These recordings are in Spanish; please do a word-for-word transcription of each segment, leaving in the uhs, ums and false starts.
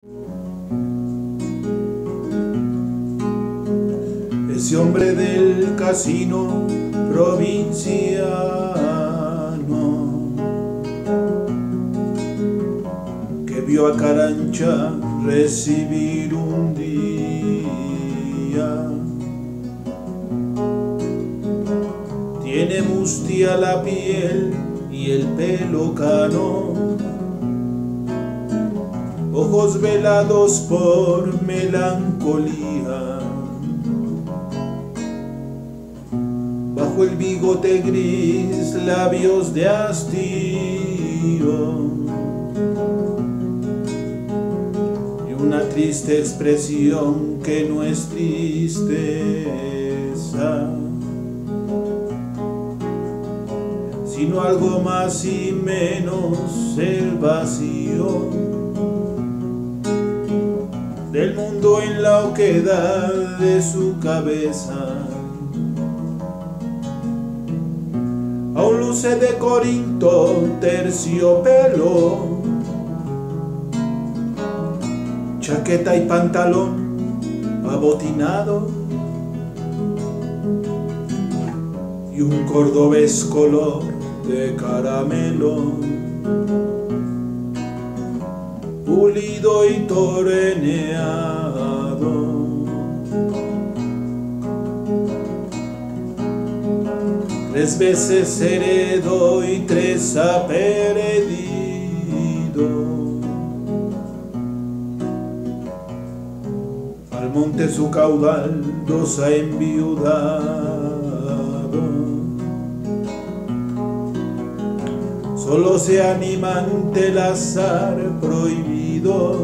Ese hombre del casino provinciano que vio a Carancha recibir un día, tiene mustia la piel y el pelo cano, ojos velados por melancolía, bajo el bigote gris labios de hastío y una triste expresión que no es tristeza, sino algo más y menos el vacío del mundo en la oquedad de su cabeza. Aún luce de Corinto terciopelo, chaqueta y pantalón abotinado y un cordobés color de caramelo, pulido y torneado. Tres veces heredo y tres ha perdido. Al monte su caudal dos ha enviudado. Solo se anima ante el azar prohibido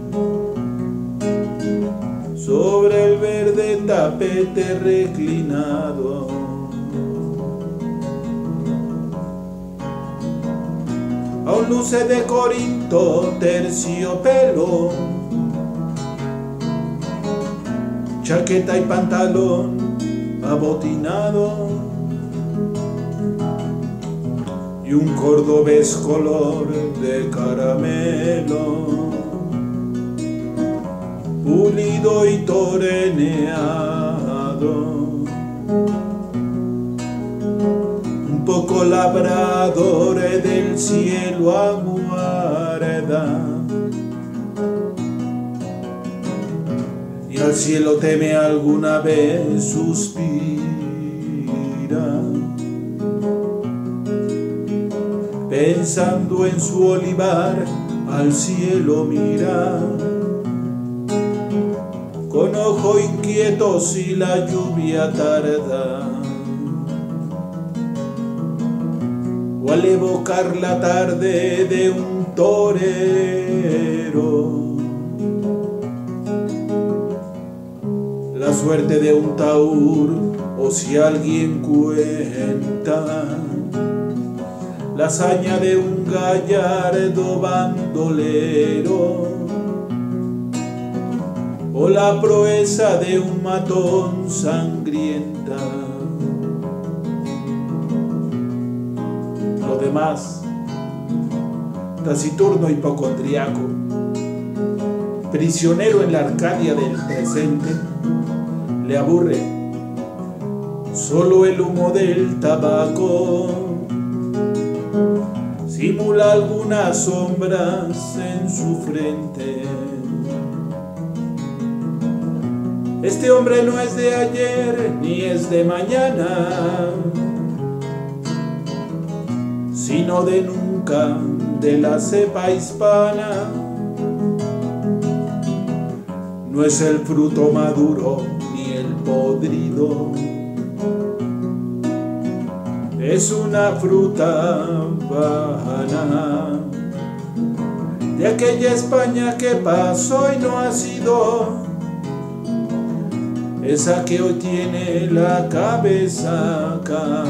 sobre el verde tapete reclinado. Aún luce de Corinto terciopelo, chaqueta y pantalón abotinado y un cordobés color de caramelo, pulido y torneado, un poco labrador del cielo aguarda y al cielo teme alguna vez suspira, pensando en su olivar al cielo mira, con ojo inquieto si la lluvia tarda, o al evocar la tarde de un torero, la suerte de un taur, o si alguien cuenta la hazaña de un gallardo bandolero, o la proeza de un matón sangrienta. Lo demás, taciturno hipocondriaco, prisionero en la Arcadia del presente, le aburre solo el humo del tabaco, simula algunas sombras en su frente. Este hombre no es de ayer ni es de mañana, sino de nunca, de la cepa hispana. No es el fruto maduro ni el podrido, es una fruta vana de aquella España que pasó y no ha sido, esa que hoy tiene la cabeza acá.